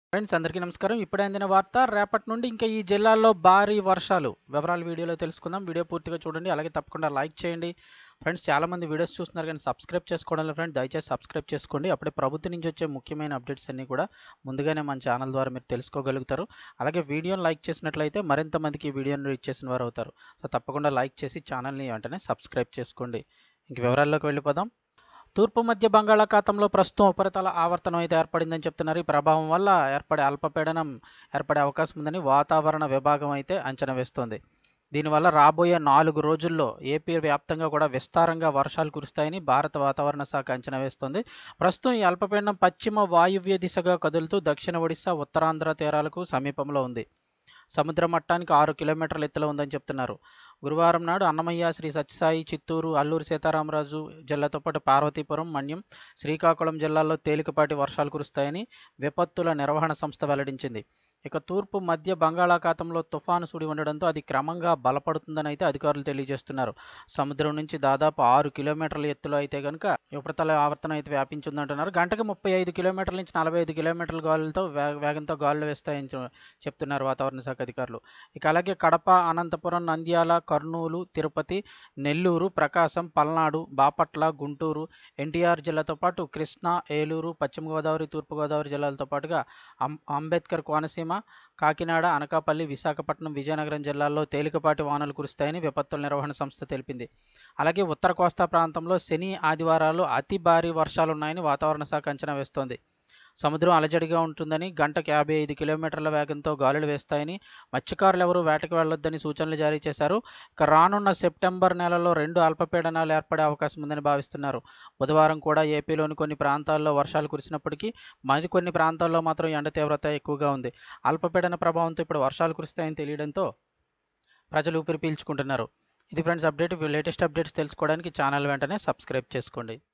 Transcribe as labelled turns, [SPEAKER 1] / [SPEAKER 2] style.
[SPEAKER 1] Friends అందరికీ నమస్కారం. ఇప్పుడే అందిన వార్త. రేపటి నుండి ఇంకా ఈ జిల్లాల్లో భారీ వర్షాలు. వివరాలు వీడియోలో తెలుసుకుందాం. వీడియో పూర్తిగా చూడండి. అలాగే తప్పకుండా లైక్ చేయండి. ఫ్రెండ్స్ చాలామంది వీడియోస్ చూస్తున్నారు కానీ సబ్స్క్రైబ్ చేసుకోవడం లేదు ఫ్రెండ్స్. దయచేసి సబ్స్క్రైబ్ చేసుకోండి. అప్పుడే ప్రభుత్వం నుంచి వచ్చే ముఖ్యమైన అప్డేట్స్ అన్నీ కూడా ముందుగానే మన ఛానల్ ద్వారా మీరు తెలుసుకోగలుగుతారు. అలాగే వీడియోని లైక్ చేసినట్లయితే మరింత మందికి ఈ వీడియోని రీచ్ చేసిన వారు అవుతారు. సో తప్పకుండా లైక్ చేసి ఛానల్ని వెంటనే సబ్స్క్రైబ్ చేసుకోండి. ఇంక వివరాల్లోకి వెళ్ళిపోదాం. తూర్పు మధ్య బంగాళాఖాతంలో ప్రస్తుతం ఉపరితల ఆవర్తనం అయితే ఏర్పడిందని చెప్తున్నారు. ఈ ప్రభావం వల్ల ఏర్పడే అల్పపీడనం ఏర్పడే అవకాశం ఉందని వాతావరణ విభాగం అయితే అంచనా వేస్తోంది. దీనివల్ల రాబోయే 4 రోజుల్లో ఏపీ వ్యాప్తంగా కూడా విస్తారంగా వర్షాలు కురుస్తాయని భారత వాతావరణ శాఖ అంచనా వేస్తోంది. ప్రస్తుతం ఈ అల్పపీడనం పశ్చిమ వాయువ్య దిశగా కదులుతూ దక్షిణ ఒడిశా, ఉత్తరాంధ్ర తీరాలకు సమీపంలో ఉంది. సముద్ర మట్టానికి 6 కిలోమీటర్ల ఎత్తులో ఉందని చెప్తున్నారు. గురువారం నాడు అన్నమయ్య, శ్రీ సత్యసాయి, చిత్తూరు, అల్లూరు సీతారామరాజు జిల్లాతో పాటు పార్వతీపురం, మన్యం, శ్రీకాకుళం జిల్లాల్లో తేలికపాటి వర్షాలు కురుస్తాయని విపత్తుల నిర్వహణ సంస్థ వెల్లడించింది. ఇక తూర్పు మధ్య బంగాళాఖాతంలో తుఫాను సుడి ఉండడంతో అది క్రమంగా బలపడుతుందని అయితే అధికారులు తెలియజేస్తున్నారు. సముద్రం నుంచి దాదాపు 6 కిలోమీటర్ల ఎత్తులో అయితే కనుక ఉపరితల ఆవర్తనం అయితే వ్యాపించిందంటున్నారు. గంటకు 35 కిలోమీటర్ల నుంచి 45 కిలోమీటర్ల గాలులతో వేగంతో గాలులు వేస్తాయని చెప్తున్నారు వాతావరణ శాఖ అధికారులు. ఇక అలాగే కడప, అనంతపురం, నంద్యాల, కర్నూలు, తిరుపతి, నెల్లూరు, ప్రకాశం, పల్నాడు, బాపట్ల, గుంటూరు, ఎన్టీఆర్ జిల్లాతో పాటు కృష్ణా, ఏలూరు, పశ్చిమ గోదావరి, తూర్పుగోదావరి జిల్లాలతో పాటుగా అంబేద్కర్ కోనసీమ, కాకినాడ, అనకాపల్లి, విశాఖపట్నం, విజయనగరం జిల్లాల్లో తేలికపాటి వానలు కురుస్తాయని విపత్తుల నిర్వహణ సంస్థ తెలిపింది. అలాగే ఉత్తర కోస్తా ప్రాంతంలో శని, ఆదివారాల్లో అతి భారీ వర్షాలున్నాయని వాతావరణ శాఖ అంచనా వేస్తోంది. సముద్రం అలజడిగా ఉంటుందని, గంటకు 55 కిలోమీటర్ల వేగంతో గాలులు వేస్తాయని, మత్స్యకారులు ఎవరూ వేటకు వెళ్లొద్దని సూచనలు జారీ చేశారు. ఇక రానున్న సెప్టెంబర్ నెలలో 2 అల్పపీడనాలు ఏర్పడే అవకాశం ఉందని భావిస్తున్నారు. బుధవారం కూడా ఏపీలోని కొన్ని ప్రాంతాల్లో వర్షాలు కురిసినప్పటికీ మరికొన్ని ప్రాంతాల్లో మాత్రం ఎండ తీవ్రత ఎక్కువగా ఉంది. అల్పపీడన ప్రభావంతో ఇప్పుడు వర్షాలు కురుస్తాయని తెలియడంతో ప్రజలు ఊపిరి పీల్చుకుంటున్నారు. ఇది ఫ్రెండ్స్ అప్డేట్. లేటెస్ట్ అప్డేట్స్ తెలుసుకోవడానికి ఛానల్ వెంటనే సబ్స్క్రైబ్ చేసుకోండి.